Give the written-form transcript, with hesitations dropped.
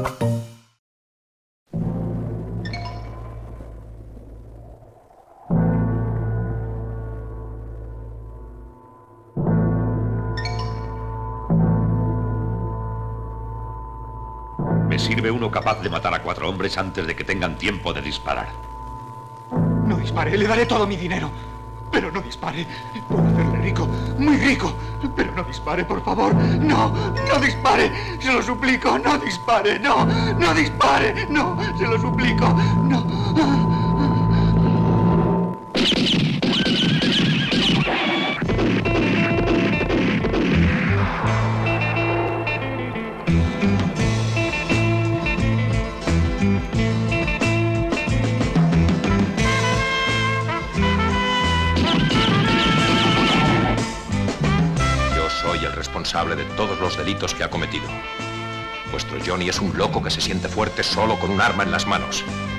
Me sirve uno capaz de matar a 4 hombres antes de que tengan tiempo de disparar. No dispare, le daré todo mi dinero. Pero no dispare. Puedo hacerle rico, muy rico. Pero no dispare, por favor. No, no dispare. Se lo suplico, no dispare. No, no dispare. No, se lo suplico. No. Responsable de todos los delitos que ha cometido. Vuestro Johnny es un loco que se siente fuerte solo con un arma en las manos.